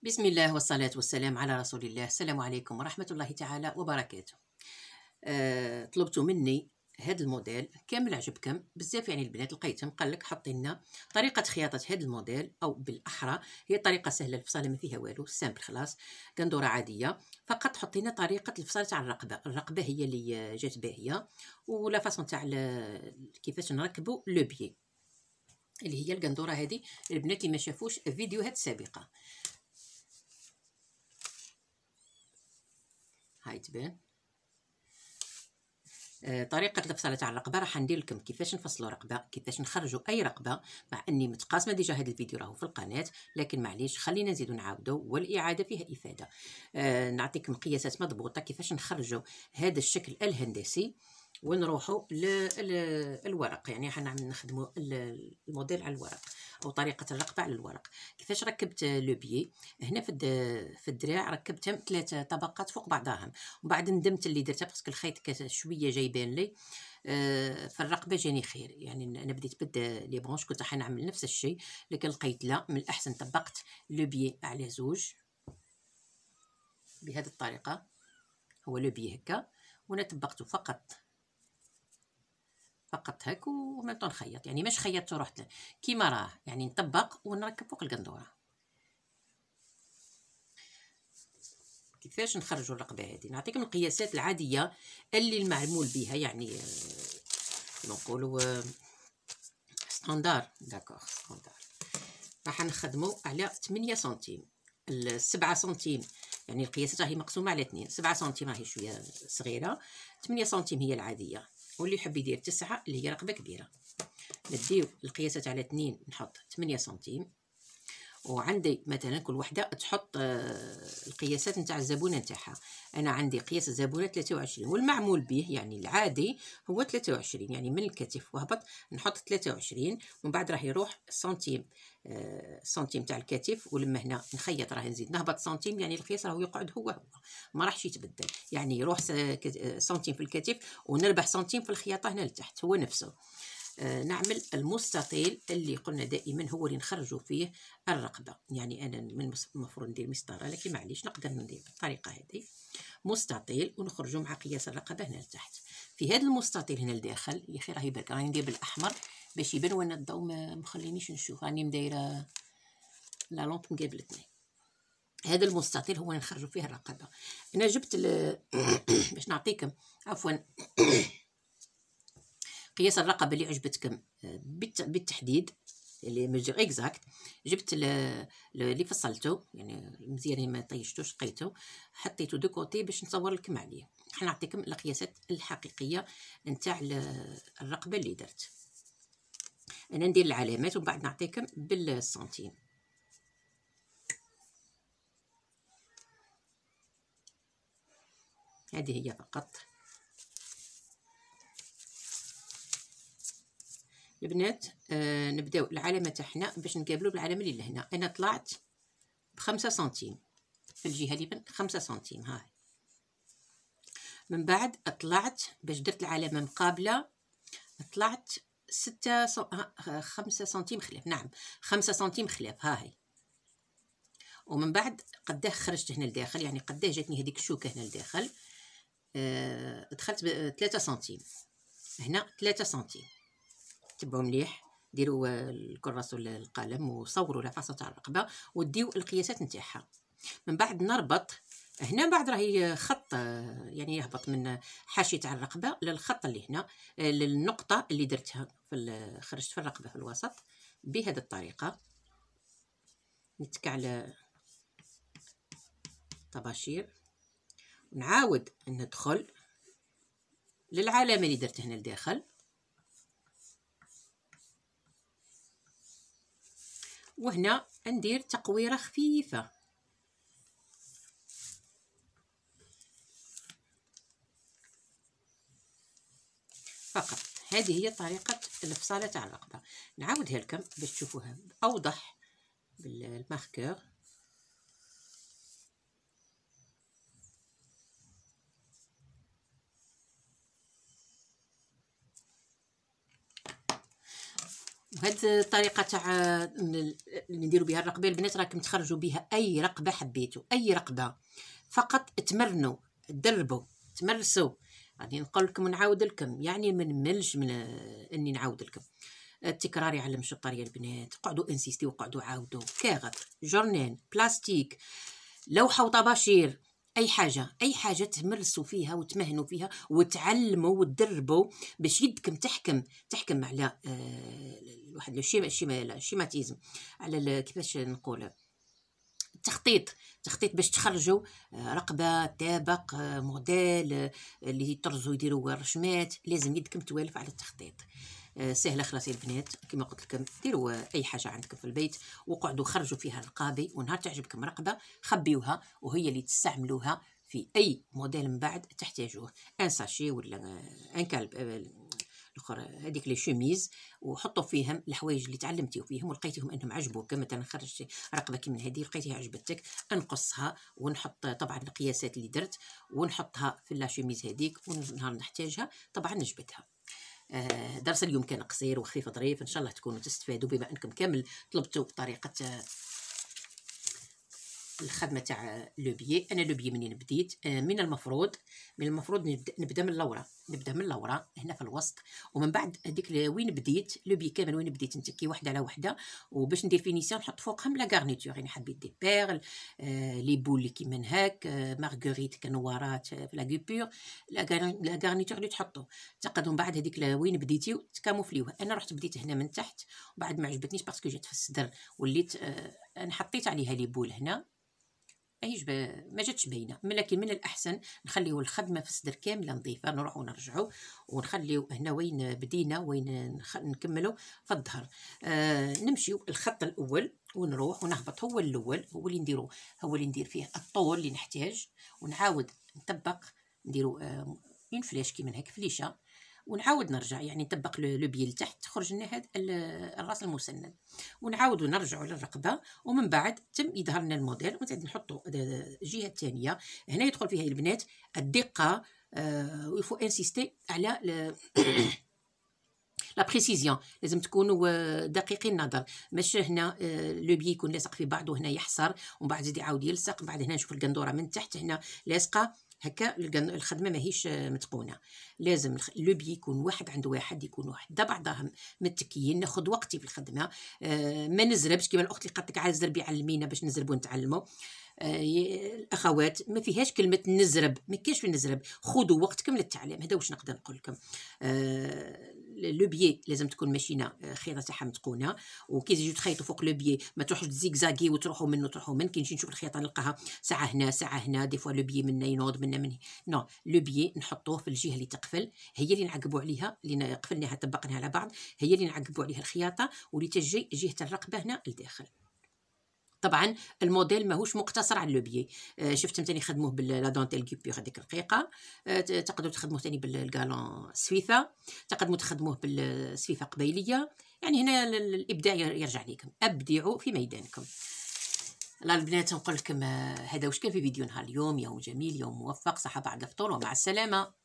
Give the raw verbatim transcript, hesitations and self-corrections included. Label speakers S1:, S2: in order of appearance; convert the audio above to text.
S1: بسم الله والصلاة والسلام على رسول الله. السلام عليكم ورحمة الله تعالى وبركاته. أه طلبتوا مني هذا الموديل كامل، عجبكم بزاف يعني البنات، لقيتهم قال لك حطي لنا طريقة خياطة هذا الموديل، او بالاحرى هي طريقة سهلة الفصالة ما فيها والو، سامبل خلاص، قندورة عادية فقط. حطي لنا طريقة الفصالة تاع الرقبة، الرقبة هي اللي جات باهية، ولا فاصون تاع كيفاش نركبوا لو بيي اللي هي القندورة هذه. البنات اللي ما شافوش فيديوهات سابقة هاي تبان. آه، طريقة الفصالة تاع الرقبة راح ندير لكم كيفاش نفصلوا رقبة، كيفاش نخرجوا أي رقبة، مع أني متقاسمة ديجا هذا الفيديو راهو في القناة، لكن معليش خلينا نزيدو نعاودو، والإعادة فيها إفادة. آه، نعطيكم قياسات مضبوطة كيفاش نخرجوا هذا الشكل الهندسي ونروحوا للورق، يعني حنعمل نخدموا الموديل على الورق، او طريقه الرقبه على الورق. كيفاش ركبت لو بيي هنا في في الدراع، ركبتهم ثلاثه طبقات فوق بعضهم، ومن بعد ندمت اللي درتها باسكو الخيط كان شويه جايبان لي. آه في الرقبه جاني خير، يعني انا بديت بدا لي برونش كنت حنعمل نفس الشيء، لكن لقيت لا، من الاحسن طبقت لو بيي على زوج بهذه الطريقه. هو لو بيي هكا، وانا طبقته فقط فقط هاك، وميم طون نخيط، يعني مش خيطت ورحت كيما راه، يعني نطبق ونركب فوق القندوره. كيفاش نخرجوا الرقبه هذه؟ نعطيكم القياسات العاديه اللي المعمول بها، يعني نقولوا ستاندار، داكوغ ستاندار. راح نخدموا على ثمانية سنتيم، سبعة سنتيم، يعني القياسات راهي مقسومه على اثنين، سبعة سنتيم راهي شويه صغيره، ثمانية سنتيم هي العاديه، واللي يحب يدير تسعة اللي هي رقبه كبيره. نديو القياسات على اثنين، نحط ثمانية سنتيم، وعندي مثلا كل وحده تحط القياسات نتاع الزبونه نتاعها. انا عندي قياس الزبونه ثلاثة وعشرين، والمعمول به يعني العادي هو ثلاثة وعشرين، يعني من الكتف وهبط نحط ثلاثة وعشرين، ومن بعد راح يروح سنتيم، سنتيم تاع الكتف، ولما هنا نخيط راه نزيد نهبط سنتيم، يعني القياس راهو يقعد هو هو ما راحش يتبدل، يعني يروح سنتيم في الكتف ونربح سنتيم في الخياطه هنا لتحت، هو نفسه. آه نعمل المستطيل اللي قلنا دائما هو اللي نخرجوا فيه الرقبه، يعني انا من المفروض ندير مسطره، لكن معليش نقدر ندير بالطريقه هذه مستطيل، ونخرجوا مع قياس الرقبه هنا لتحت. في هذا المستطيل هنا لداخل يا اخي راهي برك راني ندير بالاحمر باش يبان، وانا الضوء ما مخلينيش نشوف، راني مدايره لا لونط مقابلتني. هذا المستطيل هو نخرجوا فيه الرقبه. انا جبت باش نعطيكم عفوا قياس الرقبه اللي عجبتكم بالتحديد، اللي مجر اكزاكت، جبت اللي فصلته يعني مزيان ما طيشتوش، لقيته حطيته دو كوتي باش نصور لكم عليه. حنعطيكم القياسات الحقيقيه نتاع الرقبه اللي درت. انا ندير العلامات ومن بعد نعطيكم بالسنتيم. هذه هي فقط البنات. آه نبداو العلامه تاعنا باش نقابلوا بالعلامه اللي لهنا. انا طلعت بخمسة سنتيم في الجهه اللي بين خمسة سنتيم، هاي من بعد طلعت باش درت العلامه مقابله، طلعت ستة سو... خمسة سنتيم خلاف، نعم خمسة سنتيم خلاف، هاهي. ومن بعد قداه خرجت هنا لداخل، يعني قداه جاتني هذيك الشوكه هنا لداخل. آه... دخلت ثلاثة سنتيم، هنا ثلاثة سنتيم. تبعوا مليح، ديروا الكراس ولا القلم وصوروا العفاصه تاع الرقبه وديو القياسات نتاعها. من بعد نربط هنا، بعد راهي خط يعني يهبط من حاشيه تاع الرقبه للخط اللي هنا للنقطه اللي درتها في خرجت في الرقبه في الوسط بهذه الطريقه. نتك على طباشير، نعاود ندخل للعلامه اللي درتها هنا لداخل، وهنا ندير تقويره خفيفه فقط. هذه هي طريقة الفصالة تاع الرقبة. نعاودها لكم باش تشوفوها أوضح بالماركور. هاد الطريقه تاع اللي نديروا بها الرقبه البنات راكم تخرجوا بها اي رقبه حبيتوا، اي رقبه فقط تمرنوا تدربوا تمرسوا. غادي نقول لكم ونعاود لكم، يعني ما نملش من اني نعاود لكم. التكرار يعلم الشطار يا البنات، قعدوا انسيستي وقعدوا عاودوا. كاغط جورنان بلاستيك لوحه وطباشير، اي حاجه اي حاجه تمرسوا فيها وتمهنوا فيها وتعلموا وتدربوا باش يدكم تحكم تحكم على آه واحد الشيما الشيما الشيماتيزم، على كيفاش نقول التخطيط تخطيط باش تخرجوا رقبه تابق موديل اللي يطرزوا يديروا رشمات. لازم يدكم توالف على التخطيط. سهله خلاص يا البنات، كما قلت لكم ديروا اي حاجه عندكم في البيت وقعدوا خرجوا فيها رقابي، ونهار تعجبكم رقبه خبيوها وهي اللي تستعملوها في اي موديل من بعد تحتاجوه. ان ساشي ولا ان كالب الاخر هذيك لي شوميز، وحطوا فيهم الحوايج اللي تعلمتيو فيهم ولقيتيهم انهم عجبوك. مثلا خرجتي رقبه كي من هذه لقيتيها عجبتك، انقصها ونحط طبعا القياسات اللي درت ونحطها في لا شوميز هذيك، ونهار نحتاجها طبعا نجبدها. آه درس اليوم كان قصير وخفيف ظريف، ان شاء الله تكونوا تستفادوا بما انكم كامل طلبتوا طريقه الخدمه تاع لو بيي. انا لو بيي منين بديت، آه من المفروض من المفروض نبدا نبدا من اللورا نبدا من اللورا هنا في الوسط، ومن بعد هذيك وين بديت لو بيي كامل وين بديت نتكي وحده على وحده، وباش ندير فينيسيون نحط فوقهم لا غارنيتور. يعني حبيت دي بيرل آه لي بول اللي كيما هاك آه مارغريت كنوارات في لا غوبور لا غارنيتور اللي تحطوا. تعقدوا من بعد هذيك وين بديتيو تكاموفليوها. انا رحت بديت هنا من تحت وبعد ما عجبتنيش باسكو جات في الصدر وليت آه انا حطيت عليها لي بول هنا ايش ما جاتش باينه، لكن من الاحسن نخليو الخدمه في الصدر كامله نظيفه، نروحوا ونرجعوا ونخليو هنا وين بدينا وين نخ... نكملوا في الظهر. آه نمشيو الخط الاول ونروح ونهبط، هو الاول هو اللي نديرو هو اللي ندير فيه الطول اللي نحتاج، ونعاود نطبق نديرو آه اون فلاش كيما هكا فليشه، ونعاود نرجع يعني نطبق لو بي لتحت تخرج لنا هذا الراس المسند، ونعاودوا نرجعوا للرقبه، ومن بعد تم يظهر لنا الموديل ونزيد نحطوا الجهه الثانيه. هنا يدخل فيها البنات الدقه ويفو انسيستي على لا بريسيزيون، لازم تكونوا دقيقين النظر. مش هنا لو بي يكون لاصق في بعض وهنا يحصر ومن بعد يزيد يعاود يلصق، بعد هنا نشوف القندوره من تحت هنا لاصقه هكا، الخدمه ماهيش متقونه. لازم لو بي يكون واحد عند واحد، يكون وحده بعضهم متكيين. ناخذ وقتي في الخدمه، آه ما نزربش كيما الاخت اللي قالت لك عايز زربي علمينا باش نزربوا ونتعلموا. آه الاخوات ما فيهاش كلمه نزرب، ما كاينش في نزرب، خذوا وقتكم للتعليم. هذا واش نقدر نقول لكم. آه لو بيي لازم تكون ماشينه خيطه تاعها متقونه، وكي تجيو تخيطوا فوق لو بيي ما تروحوش تزيكزاكي وتروحوا منه تروحوا من. كي نجي نشوف الخيطه نلقاها ساعه هنا ساعه هنا، دي فوا لو بيي منا ينوض منا من نو. لو بيي نحطوه في الجهه اللي تقفل، هي اللي نعقبوا عليها، اللي قفلناها طبقناها على بعض، هي اللي نعقبوا عليها الخياطه، واللي تجي جهه الرقبه هنا لداخل. طبعا الموديل ماهوش مقتصر على لو بيي. آه شفتم تاني خدموه بلا دونتيل كوبير هذيك رقيقه، آه تقدروا تخدموه تاني بالكالون سويفه، تقدروا تخدموه بالسويفه قبيليه. يعني هنا الابداع يرجع لكم، ابدعوا في ميدانكم. الله البنات نقول لكم آه هذا واش كان في فيديو نهار اليوم. يوم جميل، يوم موفق، صحه بعد الفطور ومع السلامه.